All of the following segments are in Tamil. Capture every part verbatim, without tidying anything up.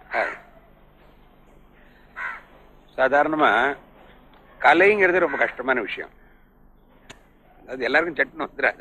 சாதாரணமா கலைங்கிறது ரொம்ப கஷ்டமான விஷயம். அது எல்லாருக்கும் சட்டுன்னு வந்துடாது.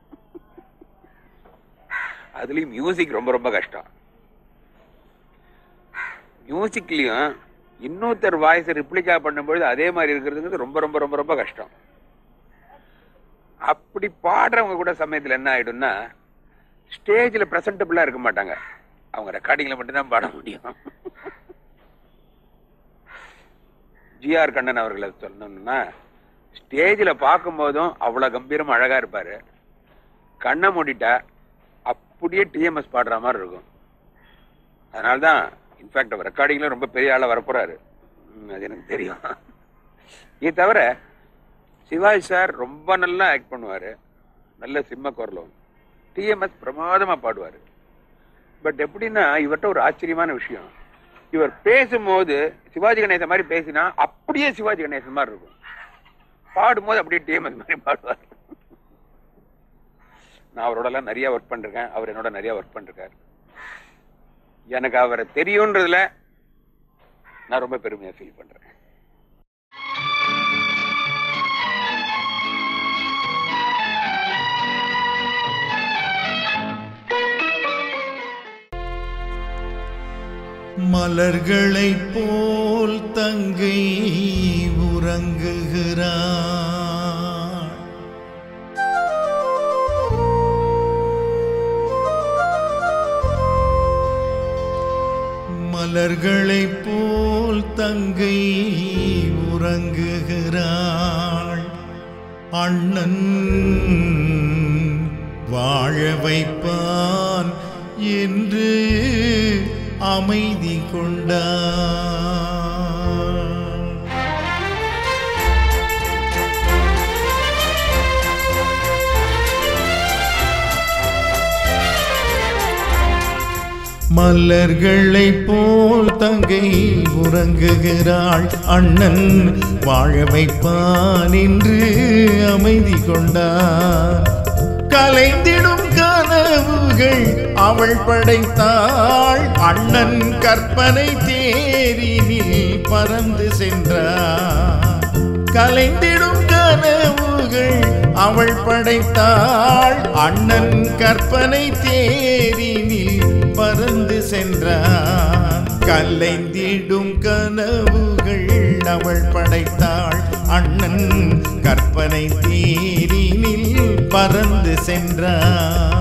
அதுலயும் மியூசிக் ரொம்ப ரொம்ப கஷ்டம். மியூசிக்லயும் இன்னொருத்தர் வாய்ஸ் ரிப்ளிகா பண்ணும்பொழுது அதே மாதிரி இருக்கிறதுங்கிறது ரொம்ப ரொம்ப ரொம்ப ரொம்ப கஷ்டம். அப்படி பாடுறவங்க கூட சமயத்தில் என்ன ஆயிடும்னா ஸ்டேஜில் பிரசன்டபிளா இருக்க மாட்டாங்க. அவங்க ரெக்கார்டிங்ல மட்டும்தான் பாட முடியும். ஜி ஆர் கண்ணன் அவர்களை சொல்லணும்னா ஸ்டேஜில் பார்க்கும் போதும் அவ்வளவு கம்பீரம் அழகா இருப்பாரு. கண்ணை மூடிட்டா அப்படியே டிஎம்எஸ் பாடுற மாதிரி இருக்கும். அதனால்தான் இன்ஃபேக்ட் அவர் ரெக்கார்டிங்ல ரொம்ப பெரிய ஆளா வரப்போறாரு. அது எனக்கு தெரியும். இது தவிர சிவாஜி சார் ரொம்ப நல்லா ஆக்ட் பண்ணுவாரு. நல்ல சிம்ம குரலும். டிஎம்எஸ் பிரமாதமா பாடுவாரு. பட் எப்படின்னா இவர்கிட்ட ஒரு ஆச்சரியமான விஷயம், இவர் பேசும்போது சிவாஜி கணேசன் மாதிரி பேசினா அப்படியே சிவாஜி கணேசன் மாதிரி இருக்கும். பாடும்போது அப்படியே டிஎம்எஸ் மாதிரி பாடுவார். நான் அவரோட எல்லாம் நிறைய ஒர்க் பண்ணிருக்கேன். அவர் என்னோட நிறைய ஒர்க் பண்ணிருக்காரு. எனக்கு அவரை தெரியும்ன்றதுல நான் ரொம்ப பெருமையா ஃபீல் பண்றேன். மலர்களை போல் தங்கை உறங்குகிறாள். மலர்களை போல் தங்கை உறங்குகிறாள். அண்ணன் வாழ வைப்பான் என்று அமைதி கொண்டார். மலர்களை போல் தங்கை உறங்குகிறாள். அண்ணன் வாழ வைப்பான் என்று அமைதி கொண்டார். கலைந்திடும் கனவுகள் அவள் படைத்தாள். அண்ணன் கற்பனை தேரினில் பறந்து சென்றார். கலைந்திடும் கனவுகள் அவள் படைத்தாள். அண்ணன் கற்பனை தேரினில் பறந்து சென்றார். கலைந்திடும் கனவுகள் அவள் படைத்தாள். அண்ணன் கற்பனை தேரினில் பறந்து சென்றார்.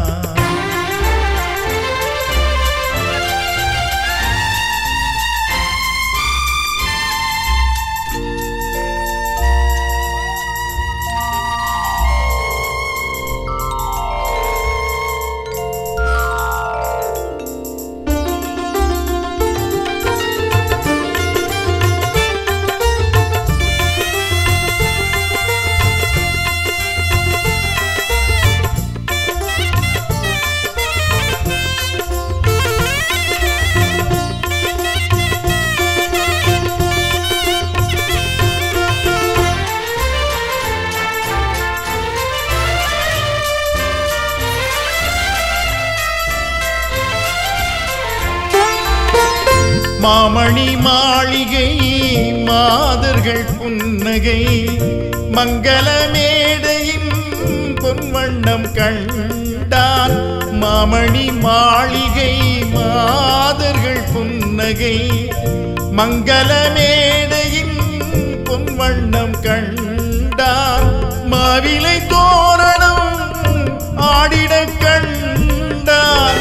மாமணி மாளிகை மாதர்கள் புன்னகை மங்கள மேடையின் பொன்வண்ணம் கண்டார். மாமணி மாளிகை மாதர்கள் புன்னகை மங்கள மேடையின் பொன்வண்ணம் கண்டார். மாவிலை தோரணம் ஆடிட கண்டார்.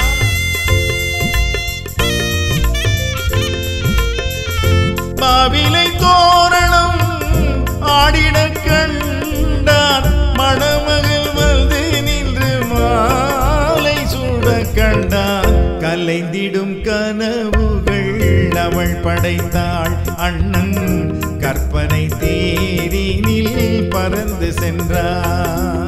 மாவிலை தோரணம் ஆடிட கண்டார். மணமகள் வந்து நின்று மாலை சூட கண்டார். கலைந்திடும் கனவுகள் அவள் படைத்தாள். அண்ணன் கற்பனை தேரினில் பறந்து சென்றார்.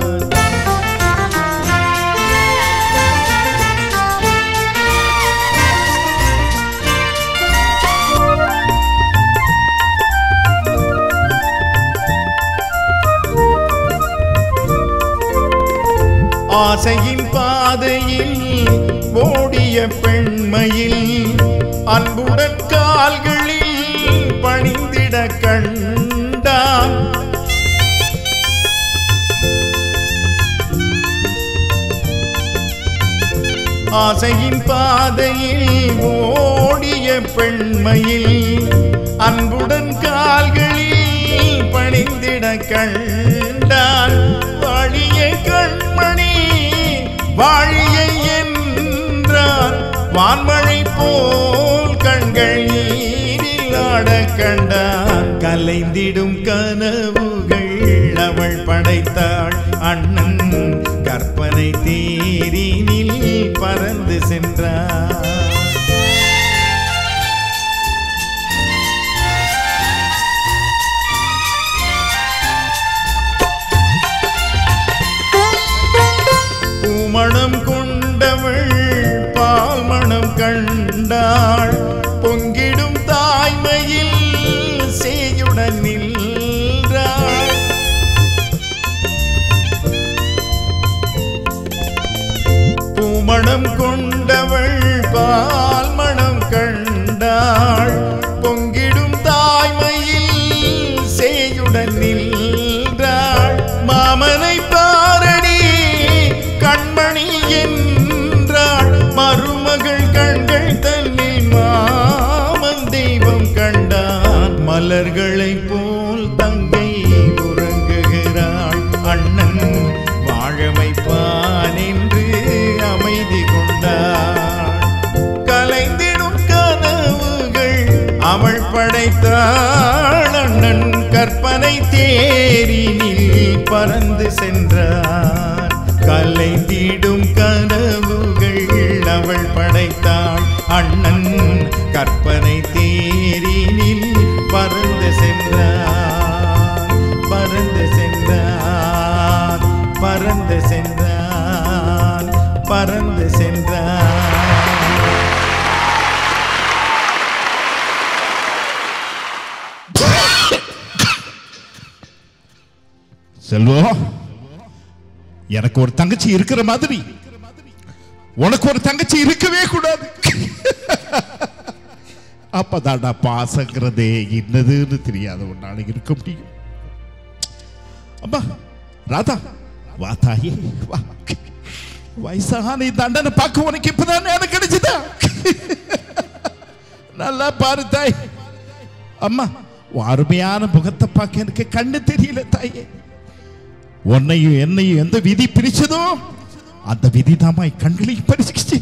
ஆசையின் பாதையில் ஓடிய ஓடிய பெண்மையில் அன்புடன் கால்களில் பணிந்திட கண்டான். ஆசையின் பாதையில் ஓடிய பெண்மையில் அன்புடன் கால்களில் பணிந்திட கண்டான். வாழிய கண்மணி வாழிய என்றார். வான்மழை போல் கண்கள் நீரில் ஆட கண்டான். கலைந்திடும் கனவுகள் அவள் படைத்தாள். அண்ணன் கற்பனை தேரினில் பறந்து சென்றார். பூமணம் கொண்டவள் பால் மணம் கண்டாள். பொங்கிடும் தாய்மையில் சேயுடன் நின்றாள். பூமணம் கொண்டவள் பால் மணம் கண்டாள். பொங்கிடும் தாய்மையில் சேயுடன் நின்றாள். மாமனை பாரடி கண்மணி என்றாள். மருமகள் கண்கள் தன்னில் மாமன் தெய்வம் கண்டான். மலர்களை போல் தங்கை உறங்குகிறாள். அண்ணன் வாழ வைப்பான் என்று அமைதி கொண்டாள். கலைந்திடும் கனவுகள் அவள் படைத்தாள். அண்ணன் கற்பனை தேரினில் பறந்து சென்றார். கலைந்திடும் கனவுகள் அவள் படைத்தாள். அண்ணன் கற்பனை தேரினில் பறந்து சென்றார். பறந்து சென்றார். பறந்து சென்றார். பறந்து சென்றார். செல்வம், எனக்கு ஒரு தங்கச்சி இருக்கிற மாதிரி உனக்கு ஒரு தங்கச்சி இருக்கவே கூடாது. அப்பதாடா பாசங்கிறதே என்னதுன்னு தெரியாத ஒரு நாளைக்கு இருக்க முடியும். அம்மா ராதா, வா தாயே வா. வயசான தண்டனை பார்க்க உனக்கு இப்பதான் நேரம் கிடைச்சதா? நல்லா பாரு தாய். அம்மா, அருமையான முகத்தை பார்க்க எனக்கு கண்ணு தெரியல தாயே. உன்னையும் என்னையும் எந்த விதி பிரிச்சதோ அந்த விதி தாமா கண்களையும் பறிச்சுக்கிச்சு.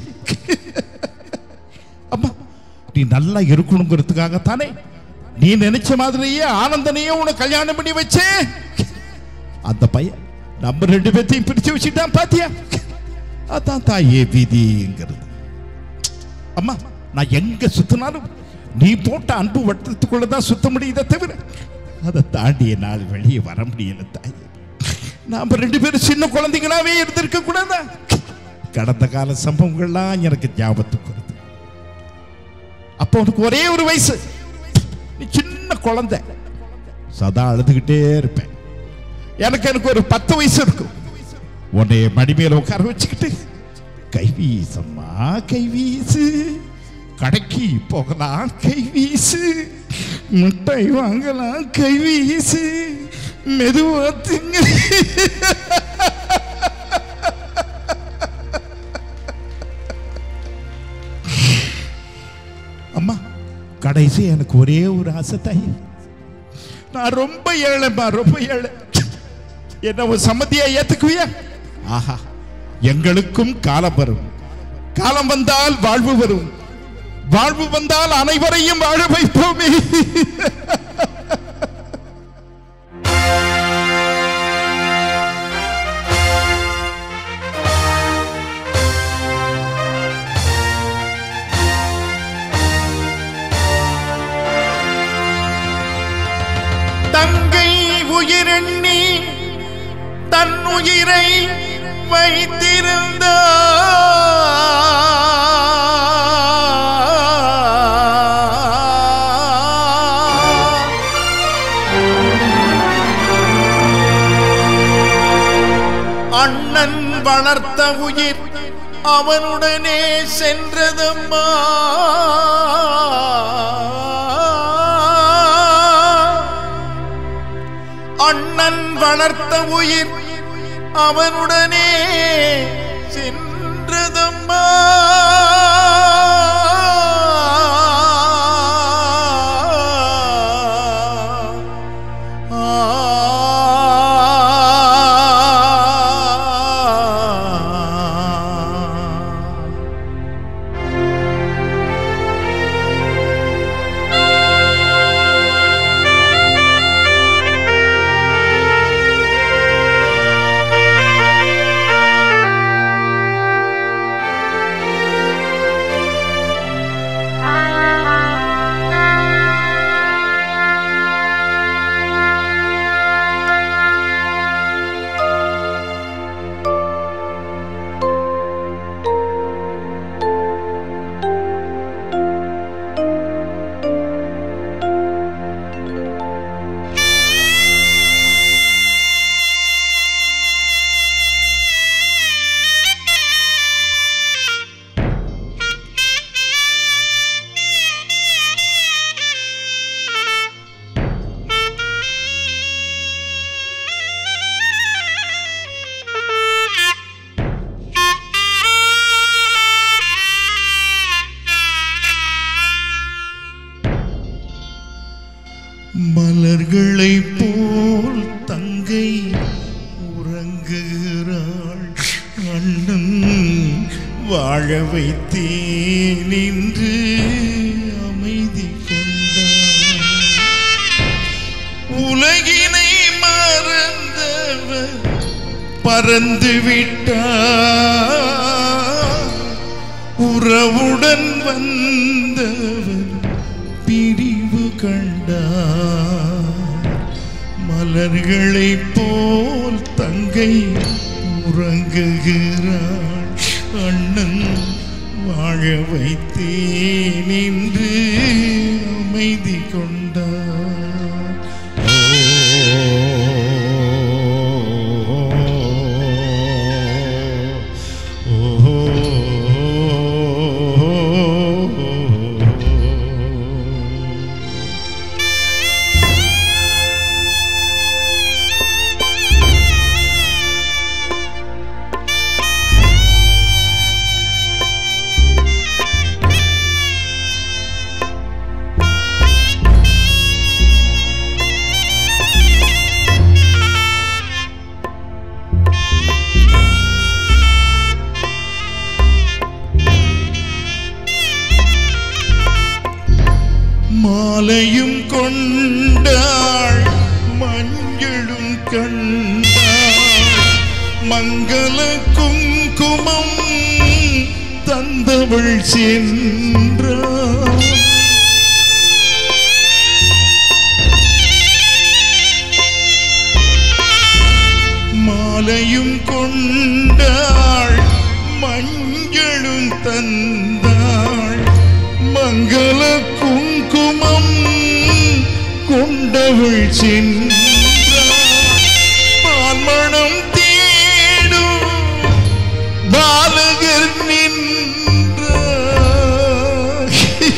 அம்மா, நீ நல்லா இருக்கணுங்கிறதுக்காகத்தானே நீ நினைச்ச மாதிரியே ஆனந்தனையும் உனக்கு கல்யாணம் பண்ணி வச்சே. அந்த பையன் நம்ம ரெண்டு பேர்த்தையும் பிரிச்சு வச்சுட்டான் பாத்தியா? அதான் தாயே விதிங்கிறது. அம்மா, நான் எங்க சுத்தினாலும் நீ போட்ட அன்பு வட்டத்துக்குள்ளதான் சுத்த முடியுத தவிர அதை தாண்டிய நாள் வெளியே வர முடியல தாயே. நாம ரெண்டு பேரும் சின்ன குழந்தைங்களாவே இருந்திருக்க கூடாதா? கடந்த கால சம்பவங்கள்லாம் எனக்கு ஞாபகத்துக்கு வருது. அப்போ உனக்கு ஒரே ஒரு வயசு, நீ சின்ன குழந்தை, சதா அழுதுகிட்டே இருப்பேன். எனக்கு எனக்கு ஒரு பத்து வயசு இருக்கும். உன்னைய மடி மேல உட்கார வச்சுக்கிட்டு கைவீசம்மா கைவீசு, கடைக்கு போகலாம் கைவீசு, மிட்டாய் வாங்கலாம் கைவீசு, மெதுவா திங்க. அம்மா, கடைசி எனக்கு ஒரே ஒரு ஆசை தாய். நான் ரொம்ப ஏழைப்பா, ரொம்ப ஏழை. என்ன ஒரு சம்மதியா ஏத்துக்குவியா? ஆஹா, எங்களுக்கும் காலம் வரும். காலம் வந்தால் வாழ்வு வரும். வாழ்வு வந்தால் அனைவரையும் வாழ வைப்போமே. தங்கை உயிரெண்ணி தன் உயிரை வைத்திருந்த அண்ணன் வளர்த்த உயிர் அவனுடனே சென்றதம்மா. அண்ணன் வளர்த்த உயிர் அவனுடனே சென்றதம்மா. மலர்களை போல் தங்கை உறங்குகிறாள். அண்ணன் வாழ வைத்தேன் என்று அமைதி கொண்டார். உலகினை மறந்தவர் பறந்து விட்டார். உறவுடன் வந்தவர் பிரிவு கண்டார். மலர்களை போல் தங்கை உறங்குகிறாள். அண்ணன் வாழ வைத்தேன் என்று அமைதி கொண்டார். ஓ ஓ மாலையும் கொண்டாள் மஞ்சளும் கண்டாள். மங்கள குங்குமம் தந்தவள் சென்றாள். மாலையும் கொண்டாள் மஞ்சளும் தந்தாள். மங்கள குங்குமம் கொண்டவள் சென்றாள். பால்மணம் தேடும் பாலகர் நின்றார்.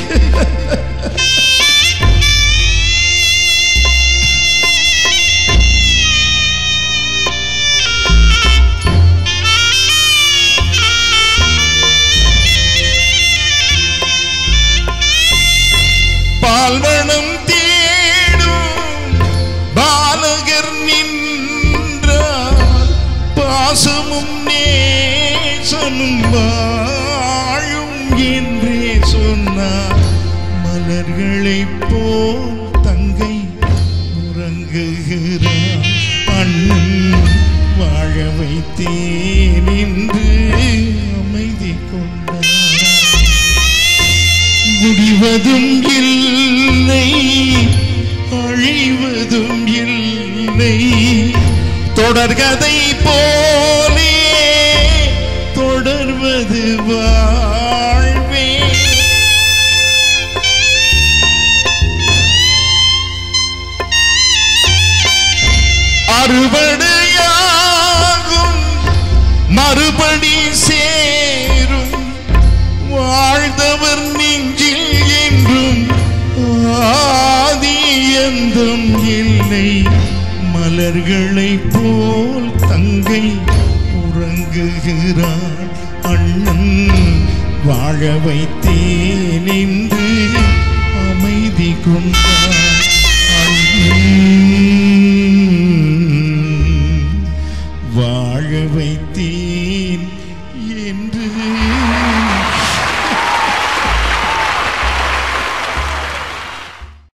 பால்மணம் தேடும் பாலகர் நின்றார். பாசமும் நேசமும் வாழும் என்றே சொன்னார். மலர்களை போல் தங்கை உறங்குகிறார். அண்ணன் வாழ வைத்தேன் என்று அமைதி கொண்டார். முடிவதும் இல்லை அழிவதும் இல்லை. தொடர்கதை போலே தொடர்வது வாழ்வே. அறுவடையாகும் மறுபடி சேரும். மலர்களை போல் தங்கை உறங்குகிறாள். அண்ணன் வாழ வைத்தேன் என்று அமைதி கொண்டான். அண்ணன் வாழ வைத்தேன்